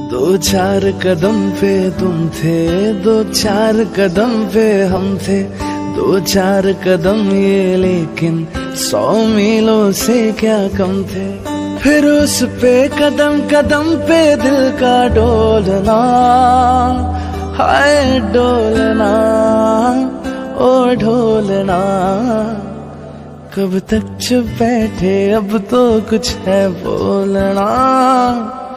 दो चार कदम पे तुम थे, दो चार कदम पे हम थे, दो चार कदम ये लेकिन 100 मीलों से क्या कम थे। फिर उस पे कदम कदम पे दिल का डोलना, हाय डोलना ओ ढोलना। कब तक चुप बैठे अब तो कुछ है बोलना।